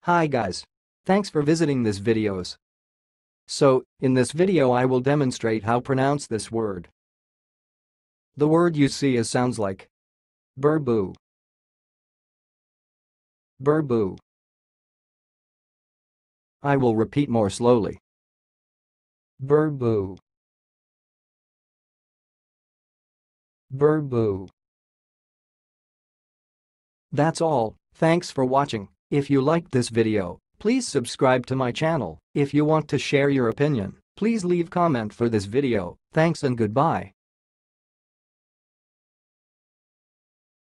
Hi guys. Thanks for visiting this videos. So, in this video I will demonstrate how pronounce this word. The word you see is sounds like Berbu. Berbu. I will repeat more slowly. Berbu. Berbu. That's all, thanks for watching. If you liked this video, please subscribe to my channel. If you want to share your opinion, please leave comment for this video. Thanks and goodbye.